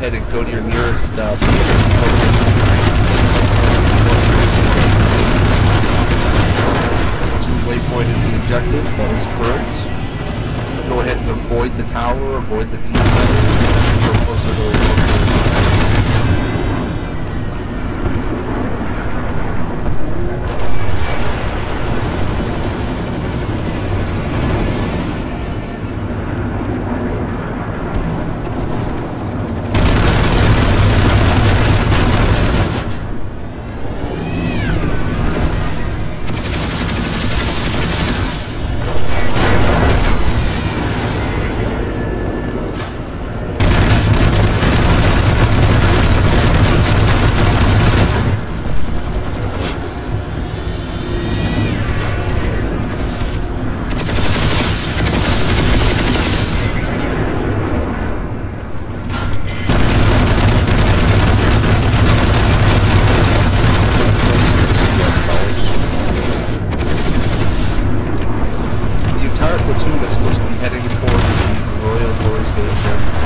ahead and go to your nearest waypoint is the objective. That is correct. Go ahead and avoid the tower, avoid the deep level, go closer to the platoon is supposed to be heading towards the Royal Glory Station.